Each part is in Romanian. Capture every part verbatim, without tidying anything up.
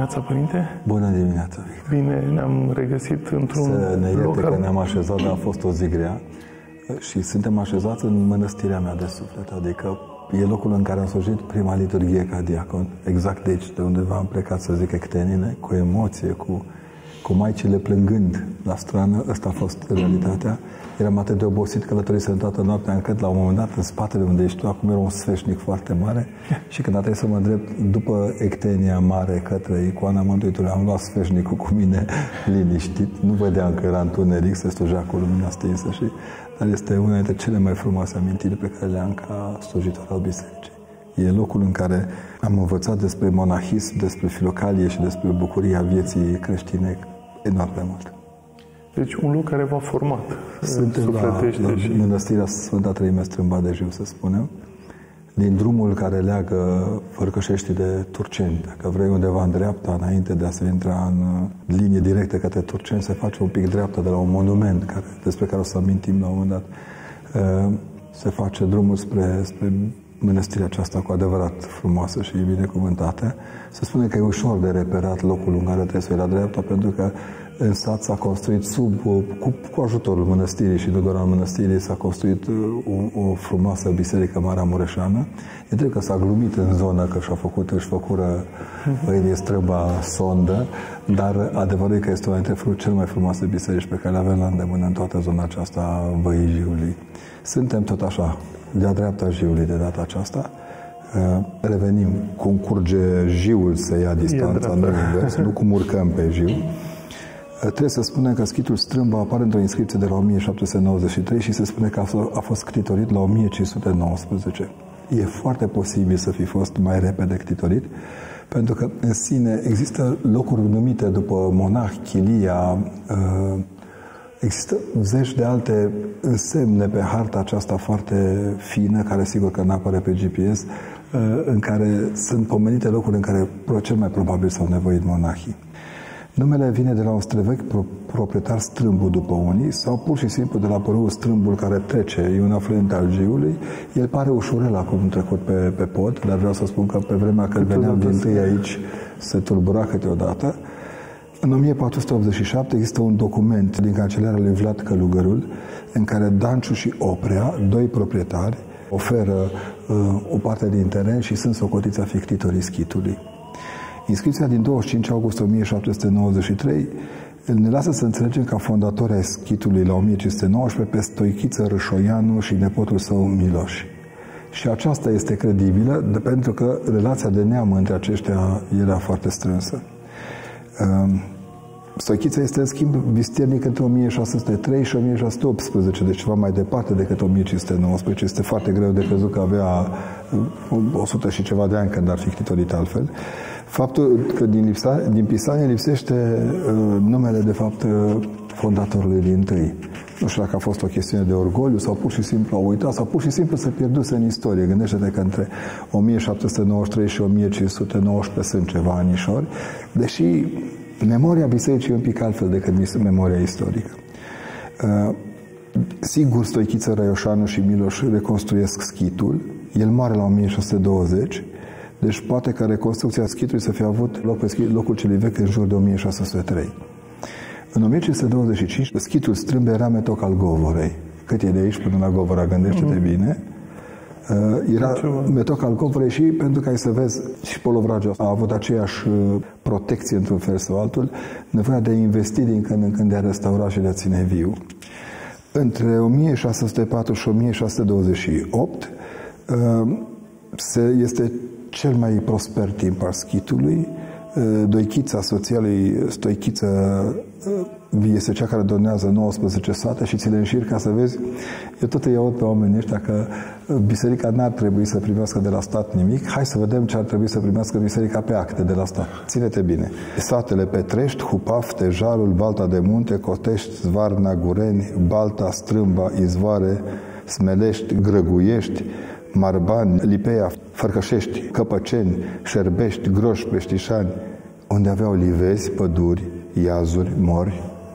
dimineața, Părinte! Bună dimineața, Victor! Bine, ne-am regăsit într-un Să ne ierte loc că al... ne-am așezat, dar a fost o zi grea și suntem așezați în mănăstirea mea de suflet, adică e locul în care am slujit prima liturghie ca diacon, exact de aici, de undeva am plecat, să zic, ectenine, cu emoție, cu, cu maicile plângând la strană. Ăsta a fost realitatea. Eram atât de obosit, călătorisem toată noaptea, încât la un moment dat, în spatele unde ești tu, acum era un sfeșnic foarte mare și când a trebuit să mă îndrept după ectenia mare către icoana Mântuitorului, am luat sfeșnicul cu mine liniștit, nu vedeam că era întuneric, se slujea cu lumina stinsă, și, dar este una dintre cele mai frumoase amintiri pe care le am ca slujitor al bisericii. E locul în care am învățat despre monahism, despre filocalie și despre bucuria vieții creștine enorm de mult. Deci un loc care v-a format. Suntem la, la și... Mănăstirea Sfânta Treime Strâmba de Jiu, să spunem, din drumul care leagă Fărcășeștii de Turceni. Dacă vrei undeva în dreapta, înainte de a se intra în linie directă către Turceni, se face un pic dreapta de la un monument care, despre care o să amintim la un moment dat. Se face drumul spre, spre mănăstirea aceasta cu adevărat frumoasă și binecuvântată. Se spune că e ușor de reperat locul în care trebuie să iei la dreapta, pentru că în sat s-a construit sub, cu, cu ajutorul mănăstirii și nu doar al mănăstirii, s-a construit o, o frumoasă biserică Marea Mureșeană. E drept că s-a glumit în zonă că și-a făcut, își făcură băierii străba sondă, dar adevărul e că este una dintre cele mai frumoase biserici pe care le avem la îndemână în toată zona aceasta a Văii Jiului. Suntem tot așa, de-a dreapta Jiului de data aceasta. Revenim cum curge Jiul să ia distanța, nu invers, nu cum urcăm pe Jiu. Trebuie să spunem că schitul Strâmba apare într-o inscripție de la o mie șapte sute nouăzeci și trei și se spune că a fost ctitorit la o mie cinci sute nouăsprezece. E foarte posibil să fi fost mai repede ctitorit, pentru că în sine există locuri numite după monah, chilia, există zeci de alte însemne pe harta aceasta foarte fină, care sigur că n-apare pe G P S, în care sunt pomenite locuri în care cel mai probabil s-au nevoit monahii. Numele vine de la un străvechi proprietar Strâmbu după unii, sau pur și simplu de la părâul Strâmbul care trece, e un afluent al Jiului. El pare ușurel acum trecut pe, pe pod, dar vreau să spun că pe vremea când veneam din tâi aici se tulbura câteodată. În o mie patru sute optzeci și șapte există un document din cancelarea lui Vlad Călugărul, în care Danciu și Oprea, doi proprietari, oferă uh, o parte din teren și sunt socotiți a fi ctitorii schitului. Inscripția din douăzeci și cinci august o mie șapte sute nouăzeci și trei ne lasă să înțelegem ca fondatori ai schitului la o mie cinci sute nouăsprezece pe Stoichiță Râșoianu și nepotul său Miloș. Și aceasta este credibilă, de, pentru că relația de neam între aceștia era foarte strânsă. Stoichița este, în schimb, vistiernic între o mie șase sute trei și o mie șase sute optsprezece, deci ceva mai departe decât o mie cinci sute nouăsprezece. Este foarte greu de crezut că avea o sută și ceva de ani când ar fi ctitorit altfel. Faptul că din, lipsa, din Pisanie lipsește uh, numele, de fapt, uh, fondatorului dintâi. Nu știu dacă a fost o chestiune de orgoliu sau pur și simplu a uitat sau pur și simplu se pierduse în istorie. Gândește-te că între o mie șapte sute nouăzeci și trei și o mie cinci sute nouăsprezece sunt ceva anișori, deși memoria bisericii e un pic altfel decât memoria istorică. Uh, sigur, Stoichiță Răioșanu și Miloș reconstruiesc schitul. El moare la o mie șase sute douăzeci. Deci poate că reconstrucția schitului să fie avut loc pe locul celui vechi în jur de o mie șase sute trei. În o mie cinci sute douăzeci și cinci, schitul Strâmbe era metoc al Govorei. Cât e de aici până la Govora, gândește-te bine. Era metoc al Govorei și pentru că ai să vezi, și Polovragea a avut aceeași protecție într-un fel sau altul, nevoia de a investi din când în când, de a restaura și de a ține viu. Între o mie șase sute patru și o mie șase sute douăzeci și opt este cel mai prosper timp al schitului. Doichița, soția lui Stoichiță, este cea care donează nouăsprezece sate și ți le înșir ca să vezi. Eu tot îi aud pe oamenii ăștia că biserica n-ar trebui să primească de la stat nimic. Hai să vedem ce ar trebui să primească biserica pe acte de la stat. Ține-te bine. Satele Petrești, Hupaf, Tejarul, Balta de Munte, Cotești, Zvarna, Gureni, Balta, Strâmba, Izvoare, Smelești, Grăguiești, Marbani, Lipeia, Fărcășești, Căpăceni, Șerbești, Groși, Peștișani, unde aveau livezi, păduri, iazuri, mori,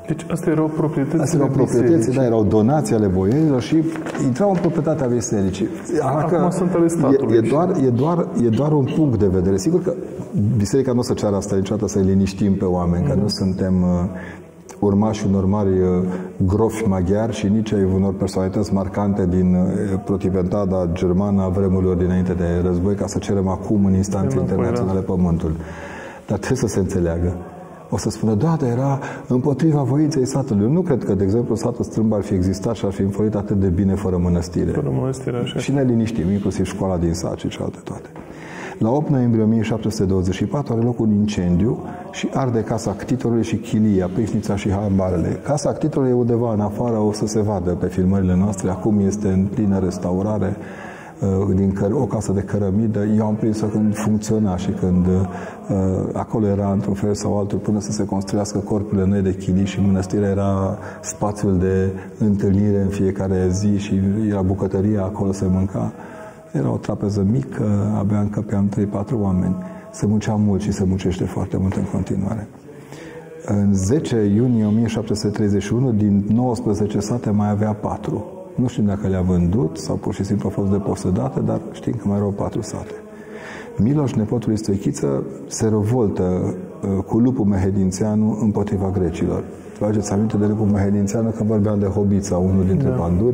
Deci astea erau proprietăți. Astea erau proprietăți, da, erau donații ale boierilor și intrau în proprietatea bisericii. Acum sunt ale statului. E, e, doar, e, doar, e doar un punct de vedere. Sigur că biserica nu o să ceară asta niciodată, să-i liniștim pe oameni, mm. că nu suntem uh, urmași unor mari uh, grofi maghiari și nici ai unor personalități marcante din uh, protiventada germană a vremurilor dinainte de război, ca să cerem acum în instanțe internaționale pământul. Dar trebuie să se înțeleagă. O să spună, da, dar era împotriva voinței satului. Eu nu cred că, de exemplu, satul Strâmb ar fi existat și ar fi înflorit atât de bine fără mănăstire. Fără mănăstire, așa. Și ne liniștim, inclusiv școala din sat și celelalte toate. La opt noiembrie o mie șapte sute douăzeci și patru are loc un incendiu și arde casa ctitorului și chilia, pâșnița și hambarele. Casa ctitorului e undeva în afară, o să se vadă pe filmările noastre. Acum este în plină restaurare. Din căr- o casă de cărămidă, eu am prins-o când funcționa și când uh, acolo era într-un fel sau altul până să se construiască corpurile noi de chilii și mănăstirea era spațiul de întâlnire în fiecare zi și era bucătăria, acolo se mânca. Era o trapeză mică, abia încăpeam trei patru oameni. Se muncea mult și se muncește foarte mult în continuare. În zece iunie o mie șapte sute treizeci și unu, din nouăsprezece sate mai avea patru. Nu știm dacă le-a vândut sau pur și simplu au fost deposedate, dar știm că mai erau patru sate. Miloș, nepotul lui Stoichiță, se revoltă uh, cu lupul Mehedințeanu împotriva grecilor. Vă aduceți aminte de lupul Mehedințeanu când vorbeam de Hobița, unul dintre da. panduri?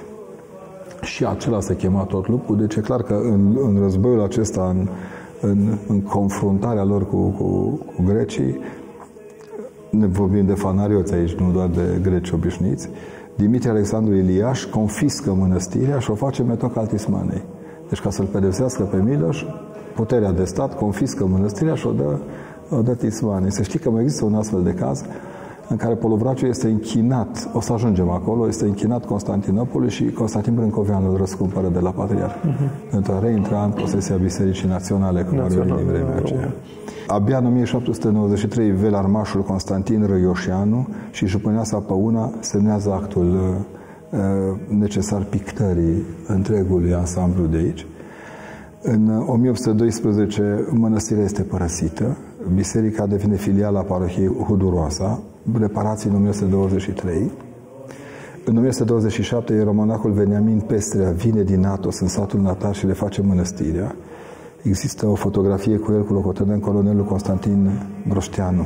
Și acela se chema tot lupul, deci e clar că în, în războiul acesta, în, în, în confruntarea lor cu, cu, cu grecii, ne vorbim de fanarioți aici, nu doar de greci obișnuiți, Dimitrie Alexandru Iliaș confiscă mănăstirea și o face metoc al Tismanei. Deci ca să-l pedepsească pe Miloș, puterea de stat confiscă mănăstirea și o dă, o dă Tismanei. Să știi că mai există un astfel de caz în care Polovraciu este închinat, o să ajungem acolo, este închinat Constantinopolului și Constantin Brâncoveanu îl răscumpără de la patriarh. Uh-huh. Pentru a reintra în posesia Bisericii Naționale, cum ar veni din vremea aceea. Abia în o mie șapte sute nouăzeci și trei, velarmașul Constantin Răioșeanu și jupâneasa Păuna semnează actul uh, necesar pictării întregului ansamblu de aici. În o mie opt sute doisprezece, mănăstirea este părăsită, biserica devine filială a parohiei Huduroasa, reparații în o mie opt sute douăzeci și trei. În o mie opt sute douăzeci și șapte, ieromonahul Veniamin Pestrea vine din Atos în satul natal și le face mănăstirea. Există o fotografie cu el, cu locotenent colonelul Constantin Broșteanu.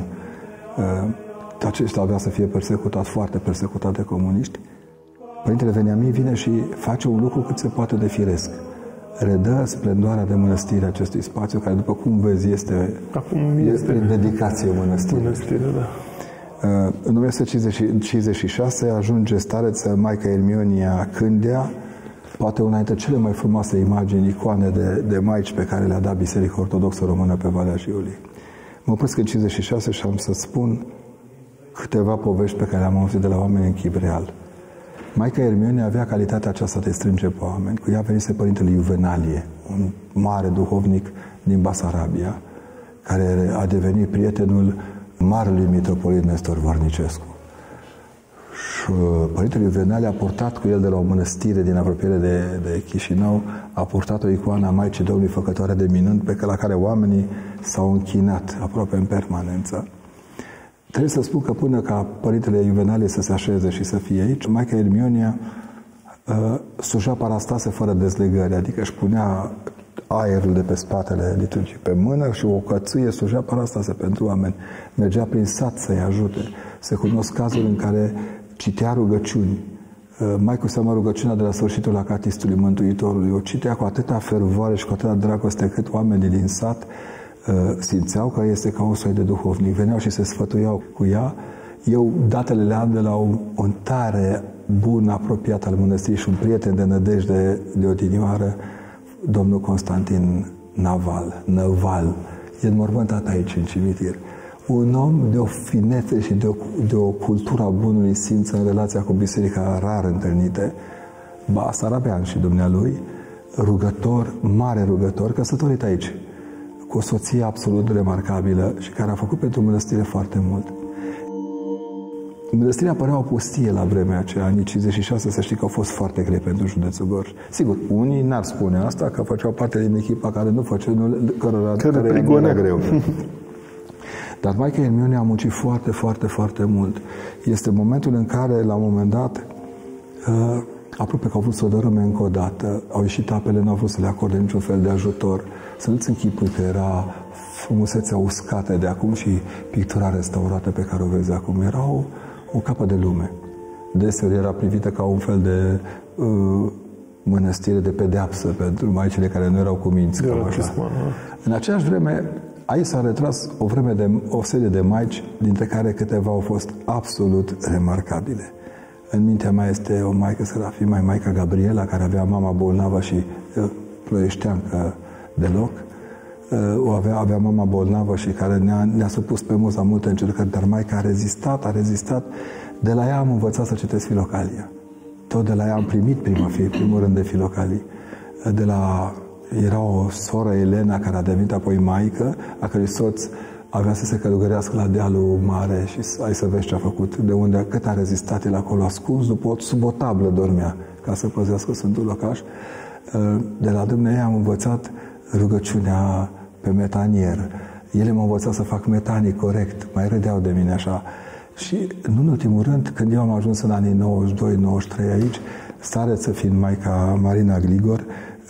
Acesta avea să fie persecutat, foarte persecutat de comuniști. Părintele Veniamin vine și face un lucru cât se poate de firesc. Redă splendoarea de mănăstire acestui spațiu, care, după cum vezi, este, Acum este în dedicație mănăstire. Mănăstire, da. În o mie opt sute cincizeci și șase ajunge stareță Maica Ermionia Cândea, poate una dintre cele mai frumoase imagini, icoane de, de maici pe care le-a dat Biserica Ortodoxă Română pe Valea Jiului. Mă opresc în cincizeci și șase și am să spun câteva povești pe care le-am auzit de la oameni în chip real. Maica Ermionia avea calitatea aceasta de strânge pe oameni. Cu ea venise părintele Iuvenalie, un mare duhovnic din Basarabia, care a devenit prietenul marelui mitropolit Nestor Vărnicescu. Și părintele Iuvenalie a purtat cu el de la o mănăstire din apropiere de, de Chișinău, a purtat o icoană a Maicii Domnului Făcătoare de minuni, pe la care oamenii s-au închinat aproape în permanență. Trebuie să spun că până ca părintele Iuvenalie să se așeze și să fie aici, Maica Ermionia uh, suja parastase fără dezlegări, adică își punea aerul de pe spatele liturgii pe mână și o cățâie suja parastase pentru oameni. Mergea prin sat să-i ajute. Se cunosc cazuri în care citea rugăciuni. Uh, mai cu seamă rugăciunea de la sfârșitul acatistului Mântuitorului. O citea cu atâta fervoare și cu atâta dragoste cât oamenii din sat simțeau că este ca un soi de duhovnic. Veneau și se sfătuiau cu ea. Eu datele le am de la un, un tare bun apropiat al mănăstirii și un prieten de nădejde de odinioară, domnul Constantin Naval, Năval. E înmormântat aici, în cimitir. Un om de o finețe și de o, de o cultură a bunului simț în relația cu biserica rar întâlnite, basarabean și dumnealui, rugător, mare rugător, căsătorit aici, cu o soție absolut remarcabilă și care a făcut pentru mănăstire foarte mult. Mănăstirea părea o pustie la vremea aceea, anii cincizeci și șase, să știi că au fost foarte grei pentru județul Gorj. Sigur, unii n-ar spune asta, că făceau parte din echipa care nu făcea, nu, cărora, care era greu. Dar Maica Hermione a muncit foarte, foarte, foarte mult. Este momentul în care, la un moment dat, uh, aproape că au vrut să o dărâme încă o dată, au ieșit apele, nu au vrut să le acorde niciun fel de ajutor. Să nu-ți închipui că era frumusețea uscată de acum și pictura restaurată pe care o vezi acum. Era o, o capă de lume. Deseori era privită ca un fel de uh, mănăstire de pedeapsă pentru maicile care nu erau cuminți. Cam așa. În aceeași vreme, aici s-a retras o, vreme de, o serie de maici, dintre care câteva au fost absolut remarcabile. În mintea mea este o maică Serafima, Maica Gabriela, care avea mama bolnavă și uh, ploieșteancă deloc. Uh, o avea, avea mama bolnavă și care ne-a, ne-a supus pe mulți la multe încercări, dar maica a rezistat, a rezistat. De la ea am învățat să citesc Filocalia. Tot de la ea am primit prima fie, primul rând de Filocalii. De la, era o soră, Elena, care a devenit apoi maică, a cărui soț avea să se călugărească la dealul mare și ai să vezi ce a făcut, de unde cât a rezistat el acolo, ascuns, după, sub o tablă dormea, ca să păzească Sfântul Locaș. De la dumneavoastră am învățat rugăciunea pe metanier. Ele m-au învățat să fac metanii corect, mai râdeau de mine așa. Și, nu în ultimul rând, când eu am ajuns în anii nouăzeci și doi nouăzeci și trei aici, stareță fiind Maica Marina Gligor,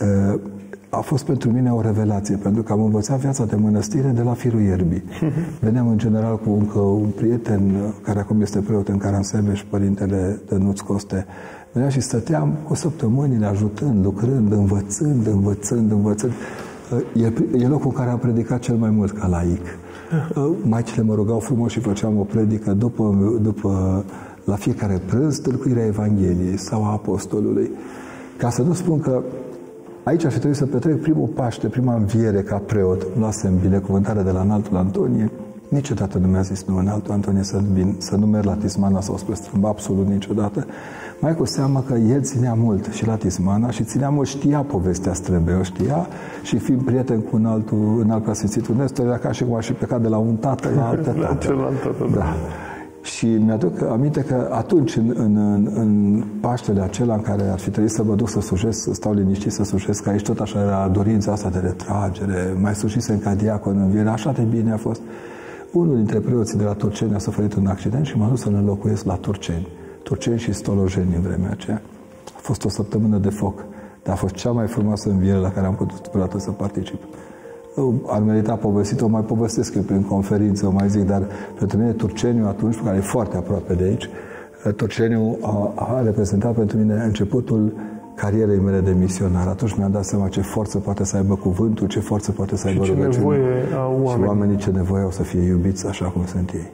a fost pentru mine o revelație, pentru că am învățat viața de mănăstire de la firul ierbii. Veneam în general cu încă un prieten, care acum este preot în Caransebeș, părintele Dănuț Coste. Veneam și stăteam cu săptămânile, ajutând, lucrând, învățând, învățând, învățând. E, e locul în care am predicat cel mai mult ca laic. Maicile mă rugau frumos și făceam o predică după, după, la fiecare prânz, tâlcuirea Evangheliei sau a Apostolului. Ca să nu spun că aici aș fi trebuit să petrec primul Paște, prima înviere ca preot. Luasem binecuvântarea de la Înaltul Antonie. Niciodată nu mi-a zis nu, Înaltul Antonie, să, vin, să nu merg la Tismana sau spre Strâmb, absolut niciodată. Mai cu seama că el ținea mult și la Tismana și ținea mult, știa povestea Strâmbei, o știa și fiind prieten cu un altul, un alt preasfințitul Nestor, era ca și cum aș fi plecat de la un tată la altă tată. La celălalt tată, da. Da. Și mi-aduc aminte că atunci, în, în, în, în Paștele acela în care ar fi trebuit să mă duc să slujesc, să stau liniștit să slujesc, aici tot așa era dorința asta de retragere, mai slujisem ca diacon în viere, așa de bine a fost. Unul dintre preoții de la Turceni a suferit un accident și m-a dus să-l înlocuiesc la Turceni. Turceni și Stolojeni în vremea aceea. A fost o săptămână de foc, dar a fost cea mai frumoasă înviere la care am putut vreodată să particip. Ar merita povestit, o mai povestesc eu prin conferință, o mai zic, dar pentru mine Turceniu atunci, care e foarte aproape de aici, Turceniu a, a reprezentat pentru mine începutul carierei mele de misionar. Atunci mi-am dat seama ce forță poate să aibă cuvântul, ce forță poate să aibă rugăciunea. Și oamenii ce nevoie au să fie iubiți așa cum sunt ei.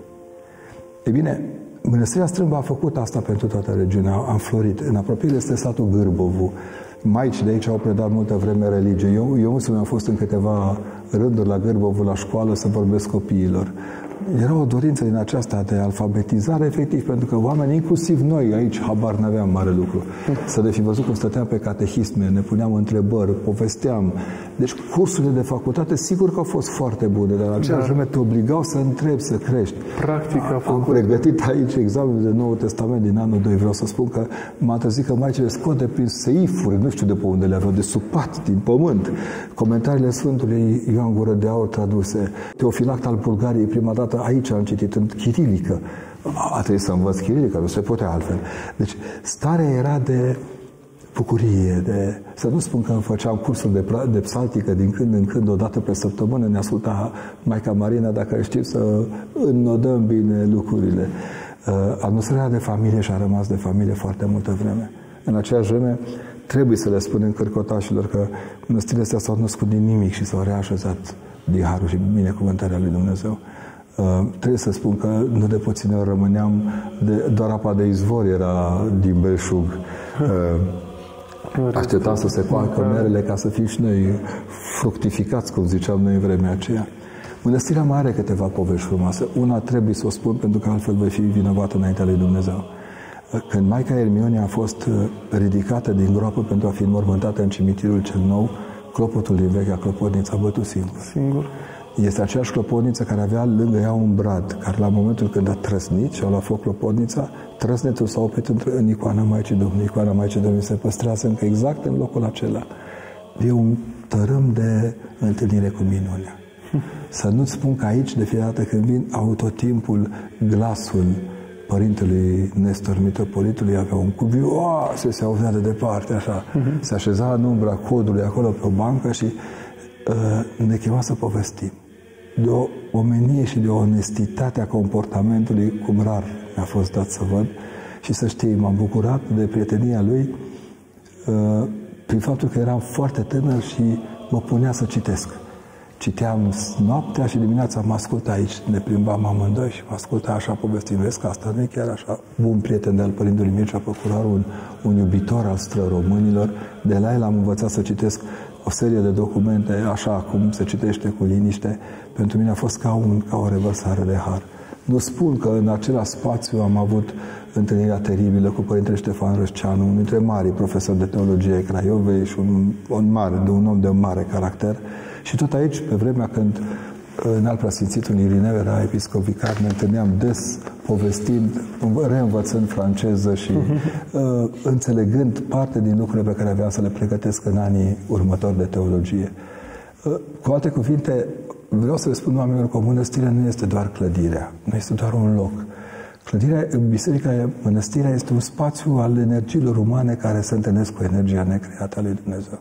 Ei bine, Mănăstirea Strâmba a făcut asta pentru toată regiunea, a înflorit. În apropiere este satul Gârbovu. Maici de aici au predat multă vreme religie. Eu, eu însumi am fost în câteva rânduri la Gârbovu, la școală, să vorbesc copiilor. Era o dorință din aceasta de alfabetizare, efectiv, pentru că oamenii, inclusiv noi aici, habar n-aveam mare lucru. Să le fi văzut cum stăteam pe catehisme, ne puneam întrebări, povesteam. Deci cursurile de facultate, sigur că au fost foarte bune, dar în aceeași vreme te obligau să întrebi, să crești. Practic a Am pregătit aici examenul de Noul Testament din anul doi. Vreau să spun că m-a trezit că maicile scot de prin seifuri, nu știu de pe unde le aveau, de sub pat, din pământ. Comentariile Sfântului Ioan Gură de Aur traduse. Teofilact al Bulgariei, prima dată aici am citit, în chirilică. A trebuit să învăț chirilică, nu se putea altfel. Deci starea era de bucurie, de... Să nu spun că făceam cursuri de, de psaltică din când în când, o dată pe săptămână, ne asculta Maica Marina, dacă știm să înnodăm bine lucrurile. Uh, atmosfera de familie și-a rămas de familie foarte multă vreme. În aceeași vreme, trebuie să le spunem cârcotașilor că mănăstirile astea s-au născut din nimic și s-au reașezat din harul și binecuvântarea lui Dumnezeu. Uh, trebuie să spun că nu de puține ori rămâneam, de, doar apa de izvor era din belșug. Uh, Așteptam să se coacă merele ca să fim și noi fructificați, cum ziceam noi în vremea aceea. Mănăstirea mai are câteva povești frumoase. Una trebuie să o spun pentru că altfel voi fi vinovat înaintea lui Dumnezeu. Când Maica Hermione a fost ridicată din groapă pentru a fi înmormântată în cimitirul cel nou, clopotul din vechea clopotniță a bătut singur. Singur. Este aceeași clopotniță care avea lângă ea un brad, care la momentul când a trăsnit și a luat foc clopotnița, trăsnetul s-a oprit în icoana Maicii Domnului. Icoana Maicii Domnului se păstrează încă exact în locul acela. E un tărâm de întâlnire cu minunea. Să nu-ți spun că aici, de fiecare dată când vin, au tot timpul glasul părintelui Nestor Mitropolitului, avea un cuviu, se se auzea de departe, așa, uh-huh. se așeza în umbra codului acolo pe o bancă și uh, ne chema să povestim. De o omenie și de o onestitate a comportamentului, cum rar mi-a fost dat să văd, și să știi, m-am bucurat de prietenia lui uh, prin faptul că eram foarte tânăr și mă punea să citesc. Citeam noaptea și dimineața mă asculta aici, ne plimbam amândoi și mă asculta așa povestind. Vezi că asta nu e chiar așa. Bun prieten de al părintelui Mircea Păcurar, un, un iubitor al stră-românilor. De la el am învățat să citesc o serie de documente, așa cum se citește cu liniște. Pentru mine a fost ca, un, ca o revărsare de har. Nu spun că în același spațiu am avut întâlnirea teribilă cu părintele Ștefan Răsceanu, unul dintre marii profesori de teologie ai Craiovei și un, un mare, de un om de mare caracter. Și tot aici, pe vremea când în al preasfințitul Irineu era episcop vicar, ne întâlneam des povestind, reînvățând franceză și uh, înțelegând parte din lucrurile pe care aveam să le pregătesc în anii următori de teologie. Uh, cu alte cuvinte, vreau să le spun oamenilor că o mănăstire nu este doar clădirea, nu este doar un loc. Clădirea, biserica, mănăstirea este un spațiu al energiilor umane care se întâlnesc cu energia necreată a lui Dumnezeu.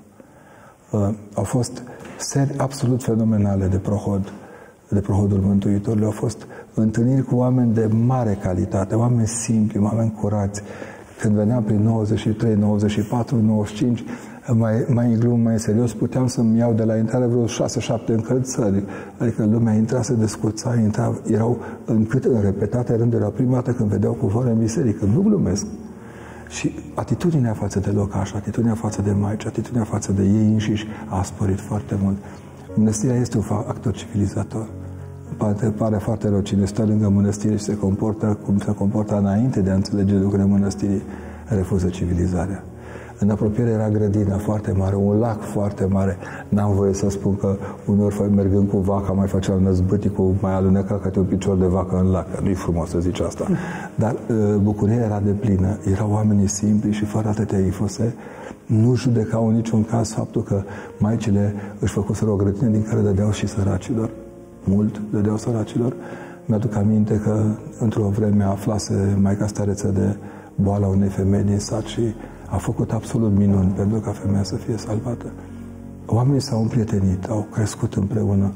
Uh, au fost seri absolut fenomenale de prohod, de prohodul Mântuitorului. Au fost întâlniri cu oameni de mare calitate, oameni simpli, oameni curați. Când veneam prin nouăzeci și trei, nouăzeci și patru, nouăzeci și cinci, mai, mai în glumă, mai în serios, puteam să-mi iau de la intrare vreo șase, șapte încălțări. Adică lumea intra, se descurța, intra, erau încât în repetate rânduri, la prima dată când vedeau cuvoare în biserică. Nu glumesc. Și atitudinea față de locaș, atitudinea față de maici, atitudinea față de ei înșiși a sporit foarte mult. Mănăstirea este un actor civilizator. Pare, pare foarte rău cine stă lângă mănăstire și se comportă cum se comportă înainte de a înțelege lucrurile mănăstirii, refuză civilizarea. În apropiere era grădina foarte mare, un lac foarte mare. N-am voie să spun că uneori mergând cu vaca mai făceam năzbâticul, mai aluneca câte un picior de vacă în lac. Nu-i frumos să zici asta. Dar bucuria era de plină. Erau oamenii simpli și fără atâtea ifose. Nu judecau în niciun caz faptul că maicile își făcuseră o grădină din care dădeau și săracilor. Mult dădeau săracilor. Mi-aduc aminte că într-o vreme aflase maica stareță de boala unei femei din sat și a făcut absolut minuni pentru ca femeia să fie salvată. Oamenii s-au împrietenit, au crescut împreună.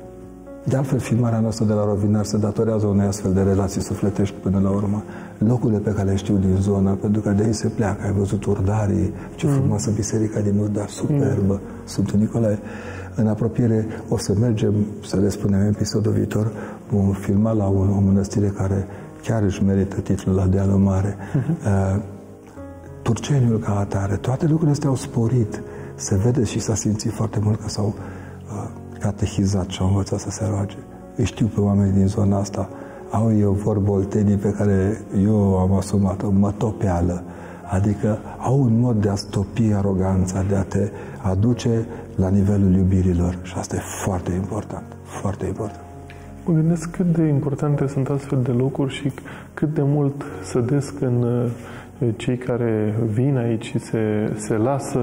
De altfel, filmarea noastră de la Rovinar se datorează unei astfel de relații sufletești până la urmă. Locurile pe care le știu din zonă, pentru că de aici se pleacă. Ai văzut Urdarii, ce mm. frumoasă biserica din Urdar, superbă, mm. Sfântul Nicolae. În apropiere o să mergem, să le spunem episodul viitor, vom filma la o, o mănăstire care chiar își merită titlul la Dealul Mare. Mm-hmm. Uh, Turceniul ca atare, toate lucrurile astea au sporit. Se vede și s-a simțit foarte mult că s-au uh, catehizat și au învățat să se roage. Îi știu pe oamenii din zona asta. Au eu vorbă oltenii pe care eu am asumat-o, mătopeală. Adică au un mod de a stopi aroganța, de a te aduce la nivelul iubirilor. Și asta e foarte important. Foarte important. Mă gândesc cât de importante sunt astfel de locuri și cât de mult sădesc în cei care vin aici și se, se lasă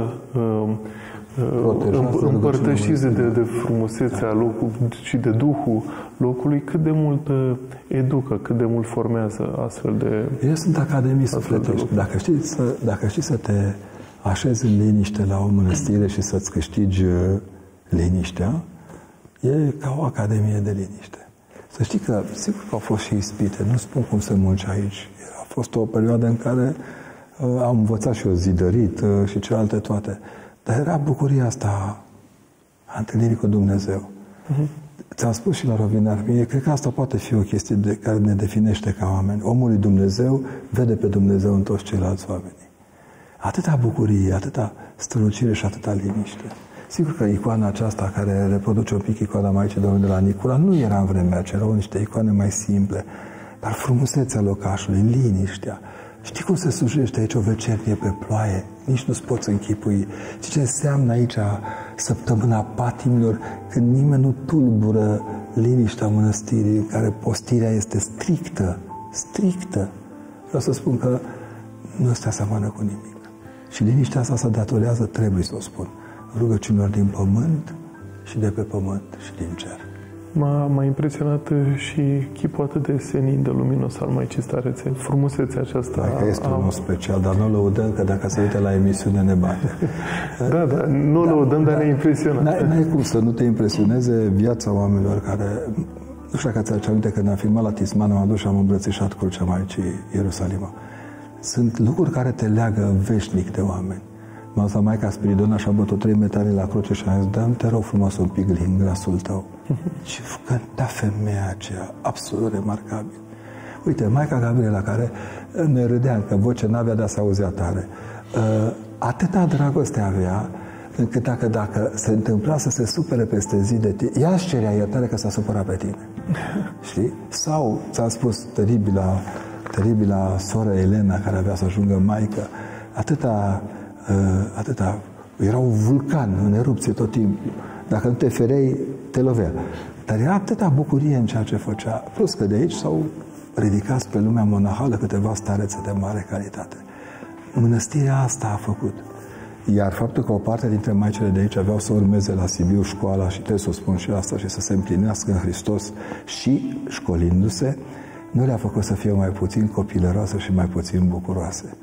uh, împărtășiți de, de frumusețea locului și de duhul locului, cât de mult educă, cât de mult formează astfel de... Eu sunt academii sufletești. Dacă știi, să, dacă știi să te așezi în liniște la o mănăstire și să-ți câștigi liniștea, e ca o academie de liniște. Să știi că, sigur că au fost și ispite, nu spun cum se munce aici. A fost o perioadă în care uh, am învățat și eu zidărit uh, și celelalte toate. Dar era bucuria asta a întâlnirii cu Dumnezeu. Uh-huh. Ți-am spus și la Rovinar, mie, cred că asta poate fi o chestie de care ne definește ca oameni. Omul lui Dumnezeu vede pe Dumnezeu în toți ceilalți oameni. Atâta bucurie, atâta strălucire și atâta liniște. Sigur că icoana aceasta, care reproduce un pic icoana Maicii Domnului de la Nicula, nu era în vremea aceea, erau niște icoane mai simple, dar frumusețea locașului, liniștea. Știi cum se slujește aici o vecernie pe ploaie? Nici nu-ți poți închipui. Știi ce înseamnă aici săptămâna patimilor, când nimeni nu tulbură liniștea mănăstirii, în care postirea este strictă, strictă. Vreau să spun că nu se aseamănă cu nimic. Și liniștea asta se datorează, trebuie să o spun, rugăciunilor din pământ și de pe pământ și din cer. M-a, m-a impresionat și chipul atât de senin, de luminos al Maicii Starețe. Frumusețea aceasta. Dacă este unul special, dar nu lăudăm, că dacă se uită la emisiune ne bate. Da, da, nu da, lăudăm, dar da, ne impresionă. N-ai cum să nu te impresioneze viața oamenilor care... Nu știu dacă ți-aduce aminte, când am filmat la Tisman, am adus și am îmbrățișat crucea Maicii Ierusalima. Sunt lucruri care te leagă veșnic de oameni. M-am dus la Maica Spiridona și am bătut trei metale la cruce și am zis, dă-mi, te rog frumos, un pic din glasul tău. Ce cânta femeia aceea, absolut remarcabil. Uite, Maica Gabriela, care ne râdea, că vocea n-avea de a se auzea tare, atâta dragoste avea, încât dacă, dacă se întâmpla să se supere peste zi de tine, ea își cerea iertare că s-a supărat pe tine. Știi? Sau, ți-am spus, teribila, teribila soră Elena, care avea să ajungă maică, atâta, uh, atâta, era un vulcan în erupție tot timpul. Dacă nu te fereai, te lovea. Dar era atâta bucurie în ceea ce făcea. Plus că de aici s-au ridicat pe lumea monahală câteva starețe de mare calitate. Mănăstirea asta a făcut. Iar faptul că o parte dintre maicile de aici aveau să urmeze la Sibiu școala, și trebuie să o spun și asta, și să se împlinească în Hristos și școlindu-se, nu le-a făcut să fie mai puțin copilăroase și mai puțin bucuroase.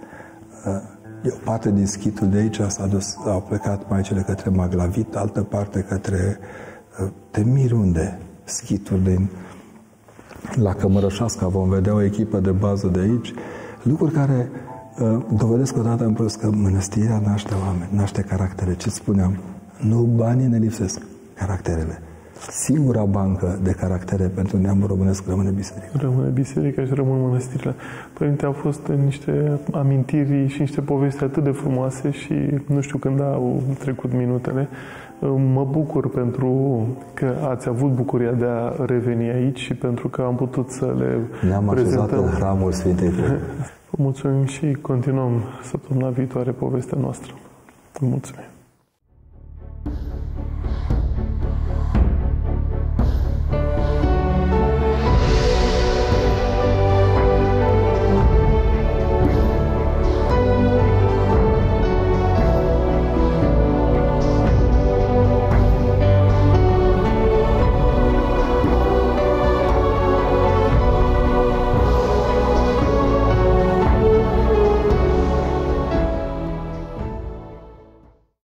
O parte din schitul de aici s-a dus, au plecat maicile către Maglavit, altă parte către te miri unde, schituri din la Cămărășasca, vom vedea o echipă de bază de aici, lucruri care dovedesc o dată în plus că mănăstirea naște oameni, naște caractere. Ce spuneam? Nu banii ne lipsesc, caracterele. Singura bancă de caractere pentru neamul românesc rămâne biserica. Rămâne biserica și rămân mănăstirile. Părinte, au fost niște amintiri și niște povesti atât de frumoase și nu știu când au trecut minutele. Mă bucur pentru că ați avut bucuria de a reveni aici și pentru că am putut să le Ne-am prezentăm. așezat în hramul Sfintei Trăimi. Vă mulțumim și continuăm săptămâna viitoare povestea noastră. Vă mulțumim.